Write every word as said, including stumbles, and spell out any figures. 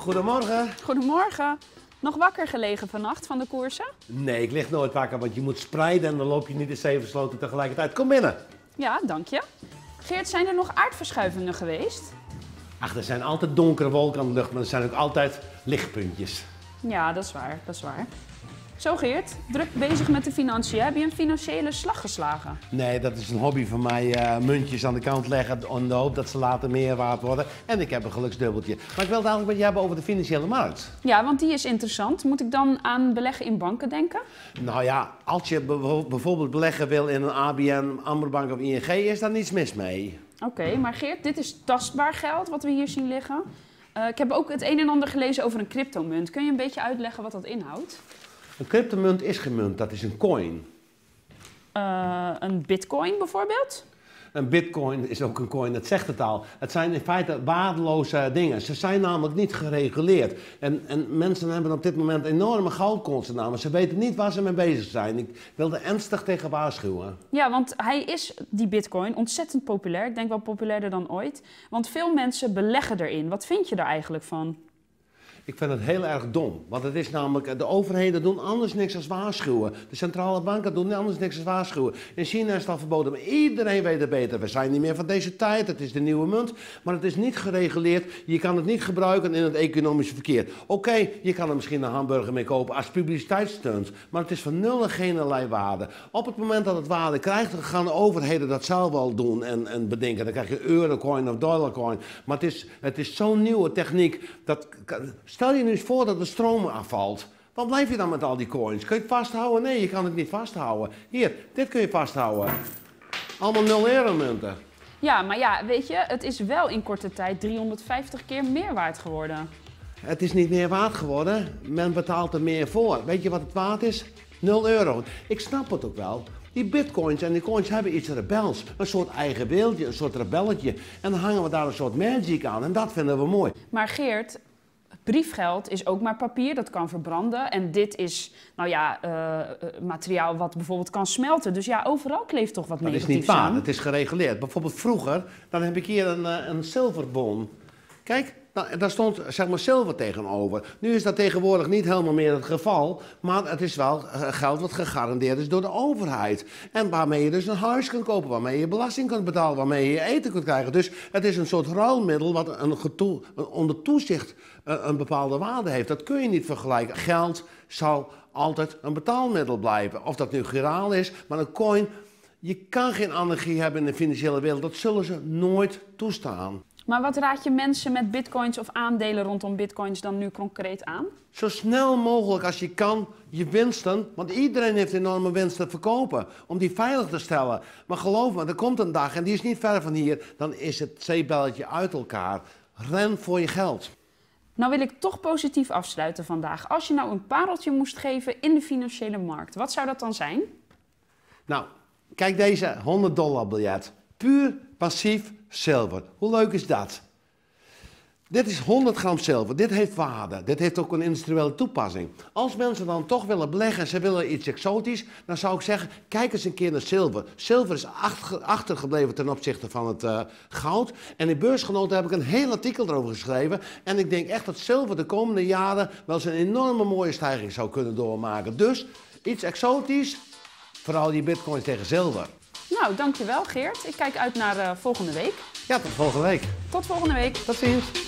Goedemorgen. Goedemorgen. Nog wakker gelegen vannacht van de koersen? Nee, ik lig nooit wakker, want je moet spreiden en dan loop je niet in zeven sloten tegelijkertijd. Kom binnen. Ja, dank je. Geert, zijn er nog aardverschuivingen geweest? Ach, er zijn altijd donkere wolken aan de lucht, maar er zijn ook altijd lichtpuntjes. Ja, dat is waar, dat is waar. Zo Geert, druk bezig met de financiën. Heb je een financiële slag geslagen? Nee, dat is een hobby van mij. Uh, muntjes aan de kant leggen in de hoop dat ze later meer waard worden. En ik heb een geluksdubbeltje. Maar ik wil het eigenlijk met je hebben over de financiële markt. Ja, want die is interessant. Moet ik dan aan beleggen in banken denken? Nou ja, als je bijvoorbeeld beleggen wil in een A B N, Amberbank of I N G, is daar niets mis mee. Oké, okay, maar Geert, dit is tastbaar geld wat we hier zien liggen. Uh, ik heb ook het een en ander gelezen over een cryptomunt. Kun je een beetje uitleggen wat dat inhoudt? Een cryptomunt is geen munt, dat is een coin. Uh, een bitcoin bijvoorbeeld? Een bitcoin is ook een coin, dat zegt het al. Het zijn in feite waardeloze dingen. Ze zijn namelijk niet gereguleerd. En, en mensen hebben op dit moment enorme goudkosten namelijk. Ze weten niet waar ze mee bezig zijn. Ik wil er ernstig tegen waarschuwen. Ja, want hij is, die bitcoin, ontzettend populair. Ik denk wel populairder dan ooit. Want veel mensen beleggen erin. Wat vind je daar eigenlijk van? Ik vind het heel erg dom, want het is namelijk, de overheden doen anders niks dan waarschuwen. De centrale banken doen anders niks dan waarschuwen. In China is het al verboden, maar iedereen weet het beter. We zijn niet meer van deze tijd, het is de nieuwe munt, maar het is niet gereguleerd. Je kan het niet gebruiken in het economische verkeer. Oké, okay, je kan er misschien een hamburger mee kopen als publiciteitsstunt, maar het is van nul en geen allerlei waarde. Op het moment dat het waarde krijgt, dan gaan de overheden dat zelf wel doen en, en bedenken. Dan krijg je eurocoin of dollarcoin, maar het is, het is zo'n nieuwe techniek dat... Stel je nu eens voor dat de stroom afvalt. Wat blijf je dan met al die coins? Kun je het vasthouden? Nee, je kan het niet vasthouden. Hier, dit kun je vasthouden. Allemaal nul euro munten. Ja, maar ja, weet je, het is wel in korte tijd driehonderdvijftig keer meer waard geworden. Het is niet meer waard geworden. Men betaalt er meer voor. Weet je wat het waard is? nul euro. Ik snap het ook wel. Die bitcoins en die coins hebben iets rebels. Een soort eigen wereldje, een soort rebelletje. En dan hangen we daar een soort magic aan. En dat vinden we mooi. Maar Geert... briefgeld is ook maar papier, dat kan verbranden. En dit is, nou ja, uh, materiaal wat bijvoorbeeld kan smelten. Dus ja, overal kleeft toch wat negatiefs aan. Dat is niet waar, het is gereguleerd. Bijvoorbeeld vroeger, dan heb ik hier een, een zilverbon. Kijk, daar stond zeg maar zilver tegenover. Nu is dat tegenwoordig niet helemaal meer het geval. Maar het is wel geld wat gegarandeerd is door de overheid. En waarmee je dus een huis kunt kopen, waarmee je belasting kunt betalen, waarmee je eten kunt krijgen. Dus het is een soort ruilmiddel wat een getoe, onder toezicht een bepaalde waarde heeft. Dat kun je niet vergelijken. Geld zal altijd een betaalmiddel blijven. Of dat nu giraal is, maar een coin... Je kan geen anarchie hebben in de financiële wereld. Dat zullen ze nooit toestaan. Maar wat raad je mensen met bitcoins of aandelen rondom bitcoins dan nu concreet aan? Zo snel mogelijk als je kan je winsten, want iedereen heeft enorme winsten te verkopen, om die veilig te stellen. Maar geloof me, er komt een dag en die is niet ver van hier, dan is het zeebelletje uit elkaar. Ren voor je geld. Nou wil ik toch positief afsluiten vandaag. Als je nou een pareltje moest geven in de financiële markt, wat zou dat dan zijn? Nou, kijk deze honderd dollar biljet. Puur passief zilver. Hoe leuk is dat? Dit is honderd gram zilver. Dit heeft waarde. Dit heeft ook een industriële toepassing. Als mensen dan toch willen beleggen en ze willen iets exotisch, dan zou ik zeggen, kijk eens een keer naar zilver. Zilver is achtergebleven ten opzichte van het uh, goud. En in Beursgenoten heb ik een heel artikel erover geschreven. En ik denk echt dat zilver de komende jaren wel eens een enorme mooie stijging zou kunnen doormaken. Dus iets exotisch, vooral die bitcoins tegen zilver. Nou, dankjewel Geert. Ik kijk uit naar uh, volgende week. Ja, tot volgende week. Tot volgende week. Tot ziens.